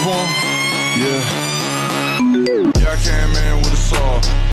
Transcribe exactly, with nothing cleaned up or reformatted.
to him? Yeah. Yeah, I came in with a saw.